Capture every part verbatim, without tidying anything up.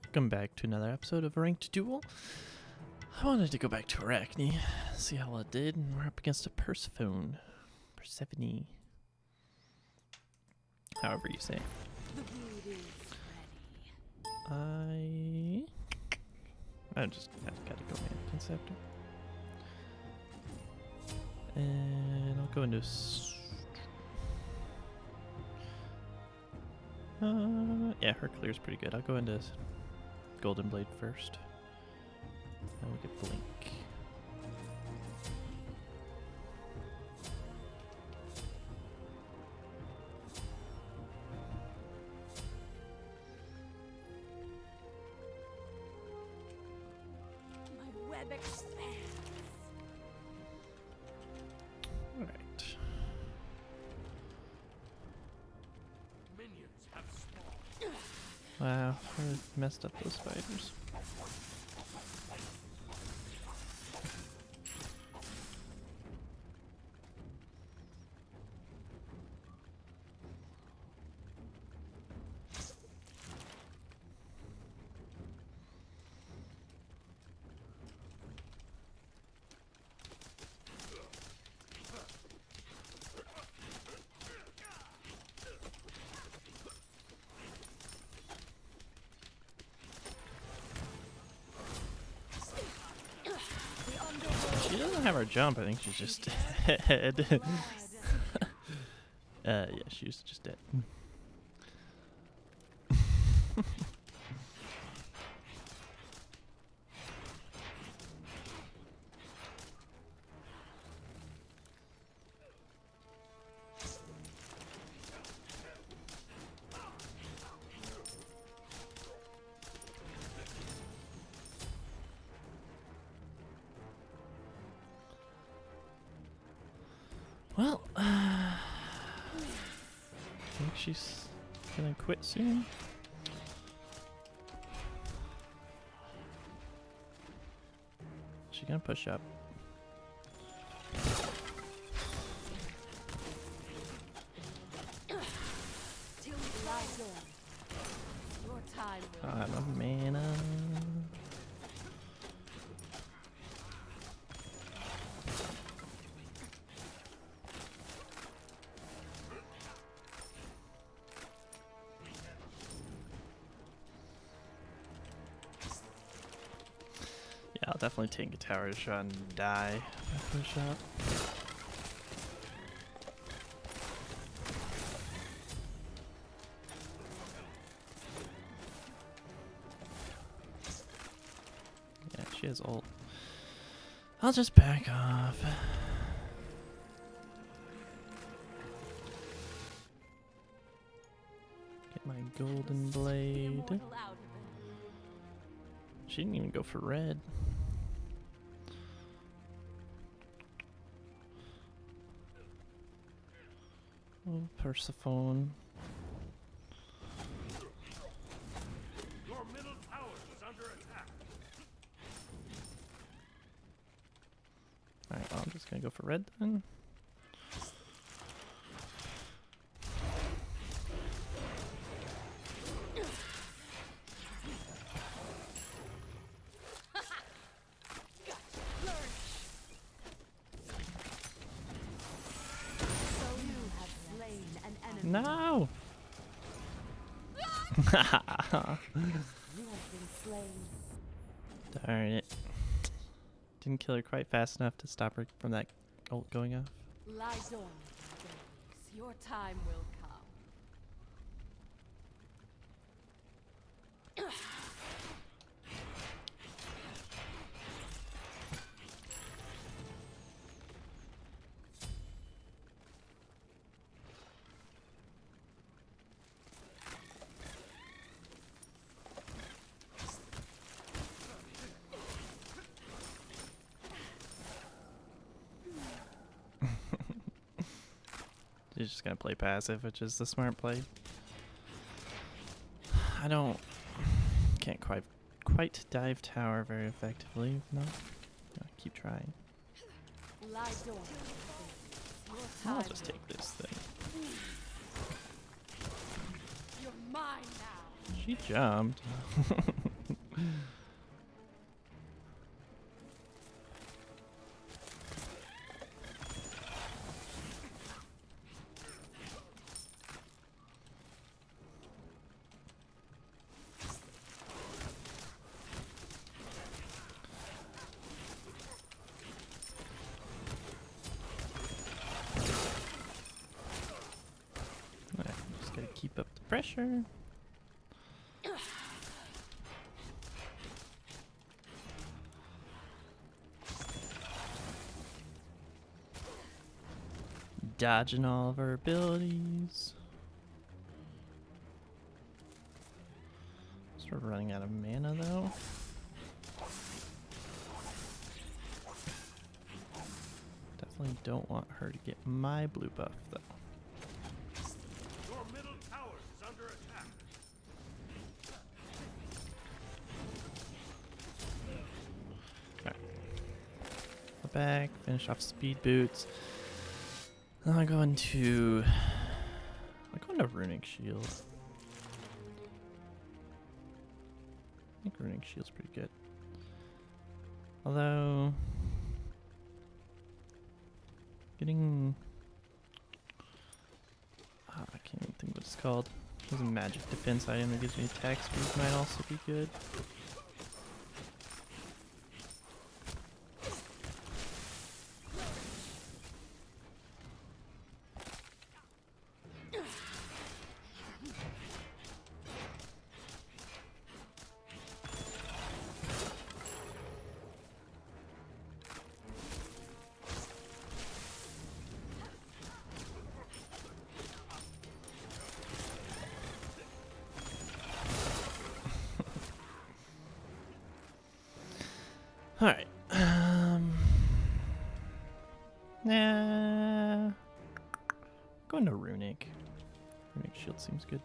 Welcome back to another episode of Ranked Duel. I wanted to go back to Arachne, see how well it did, and we're up against a Persephone. Persephone. However you say it. I... I just I gotta go in Conceptor. And I'll go into... S uh, yeah, her clear's pretty good. I'll go into Golden Blade first. And we'll get Blink. My web expands. All right. Minions have spawned. Wow, I really messed up those spiders. She doesn't have her jump, I think she's just dead. uh, yeah, she's just dead. Well, uh, I think she's gonna quit soon. She gonna push up. Your time will I'm a mana. Yeah, I'll definitely take a tower shot and die if I push up. Yeah, she has ult. I'll just back off. Get my golden blade. immortal out of it. She didn't even go for red. Oh, Persephone. Your middle tower is under attack. Alright, well, I'm just gonna go for red then. No! You have been slain. Darn it. Didn't kill her quite fast enough to stop her from that ult going off. Lie dormant, Duels. Your time will come. You're just gonna play passive, which is the smart play. I don't... Can't quite quite dive tower very effectively. No, I'll keep trying. Lie dormant. Your I'll time just will take this thing. You're mine now. She jumped. Alright, just gotta keep up the pressure. Dodging all of our abilities. Sort of running out of mana though. Definitely don't want her to get my blue buff though. Your middle tower is under attack. Alright. Go back, finish off speed boots. Then I'll go into I'll go into runic shield. I think runic shield's pretty good. Although getting oh, I can't even think what it's called. There's a magic defense item that gives me attack speed might also be good. Alright. Um, nah. Going to runic. Runic shield seems good.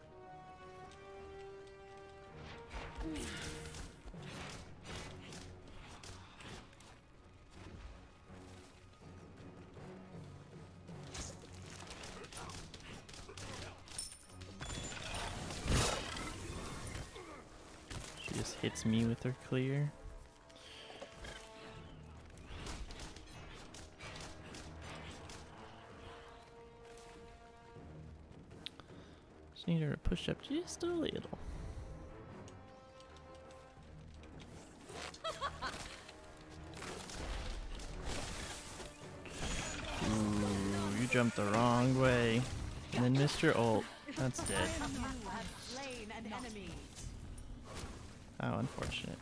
She just hits me with her clear. Just need her to push up just a little. Ooh, you jumped the wrong way. And then missed your ult. That's dead. You have slain an enemy. How unfortunate.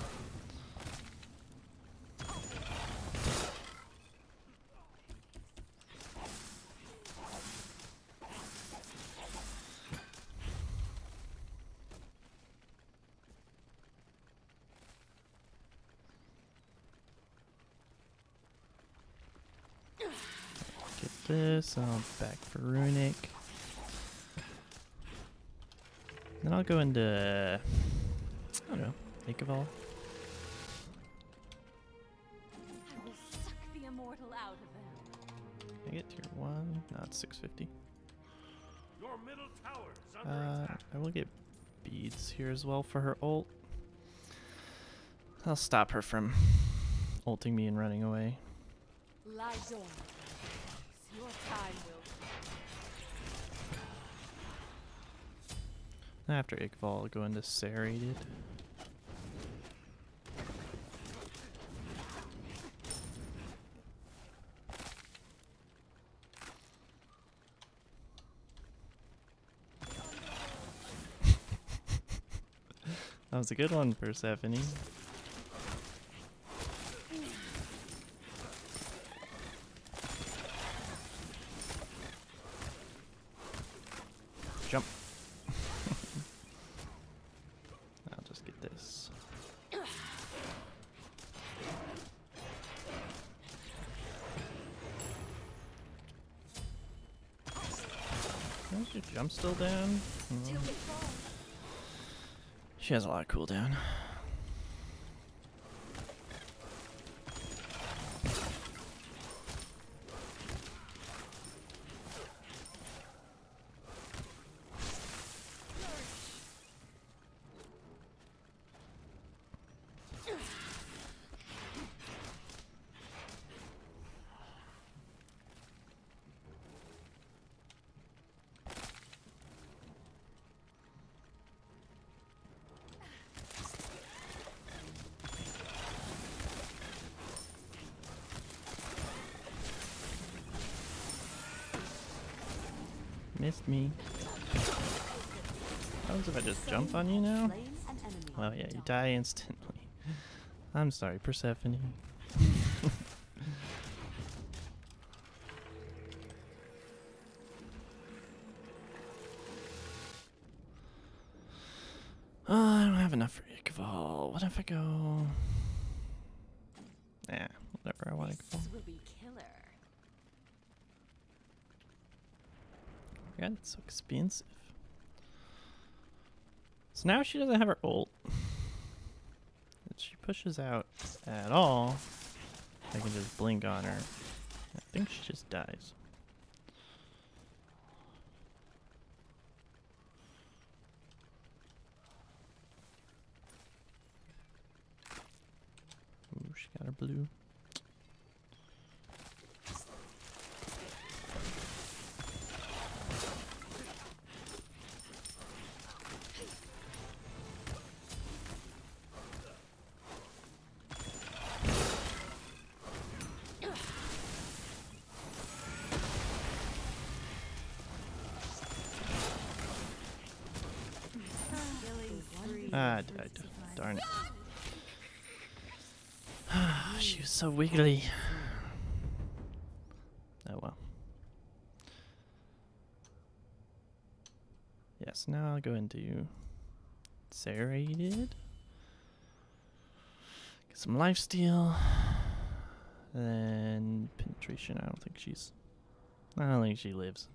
Get this, I'll back for runic. Then I'll go into, I don't know, make of all. I will suck the immortal out of them. Can I get tier one? No, it's six fifty. Your middle tower is under Uh, attack. I will get beads here as well for her ult. I'll stop her from ulting me and running away. Lie dormant. Your time will. After Iqval, I'll go into serrated. That was a good one, Persephone. Jump. I'll just get this. Is your jump still down? Mm. She has a lot of cooldown. missed me. What happens if I just jump on you now? Well, yeah, you die instantly. I'm sorry, Persephone. Oh, I don't have enough for Ichval. What if I go... Nah, whatever, I want Ichval. Will be killer. God, it's so expensive. So now she doesn't have her ult. If she pushes out at all, I can just blink on her. I think she just dies. Ooh, she got her blue. Ah, I died. Darn it. She was so wiggly. Oh well. Yes, now I'll go into Serrated. Get some lifesteal. Then penetration. I don't think she's. I don't think she lives.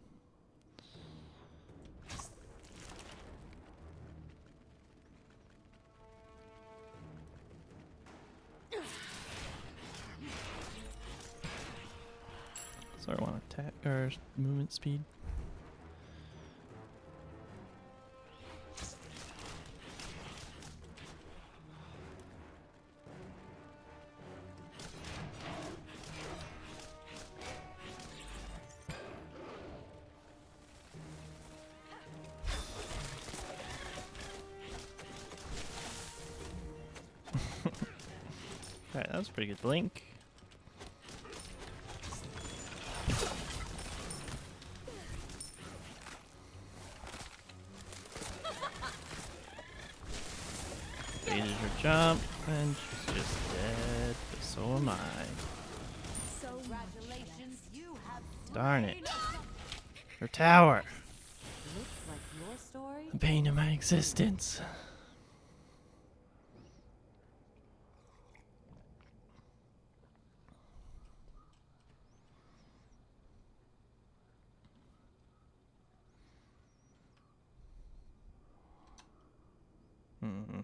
So I want attack or movement speed. Alright, that was a pretty good blink. Baited her jump, and she's just dead, but so am I. So congratulations, you have Darn it. Her tower. looks like your story. The bane of my existence. Hmm.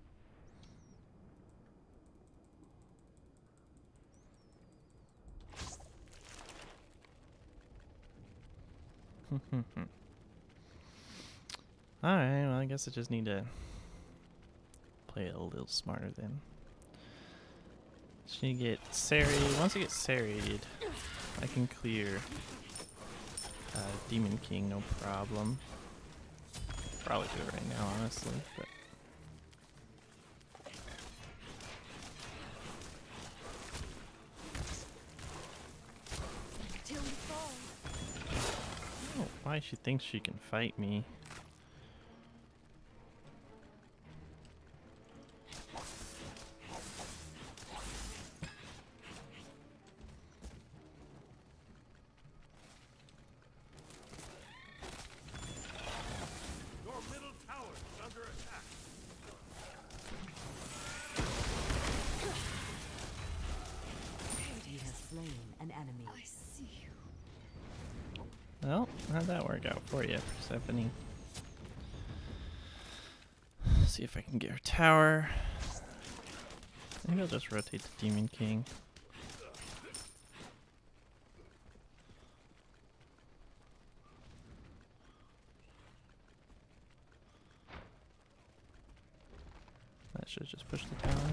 Alright, well I guess I just need to play it a little smarter then. Just need to get serrated. Once I get serrated, I can clear uh, Demon King no problem. Probably do it right now, honestly, but Till you fall. I don't know why she thinks she can fight me. Your middle tower is under attack. You have slain an enemy. I see you. Well, how'd that work out for you, Persephone? See if I can get her tower. Maybe I'll just rotate the Demon King. That should just push the tower.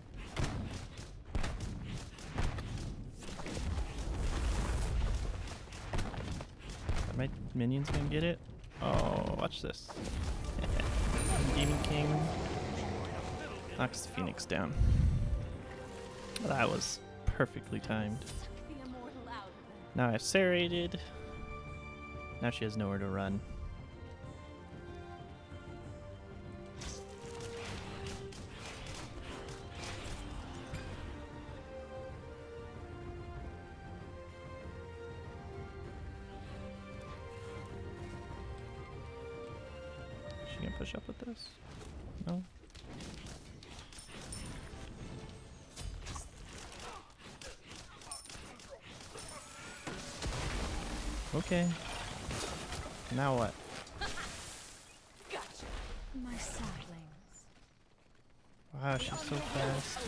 Are my minions gonna get it? Oh, watch this. Demon King knocks the Phoenix down. That was perfectly timed. Suck the immortal out of them. Now I've serrated. Now she has nowhere to run. She gonna push up with this? No? Okay. Now what? Gotcha. My saplings. Wow, she's so fast.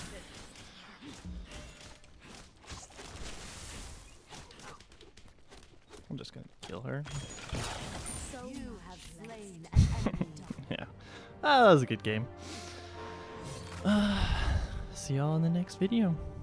I'm just gonna kill her. So you have slain an enemy. Yeah. Ah, that was a good game. Uh, see y'all in the next video.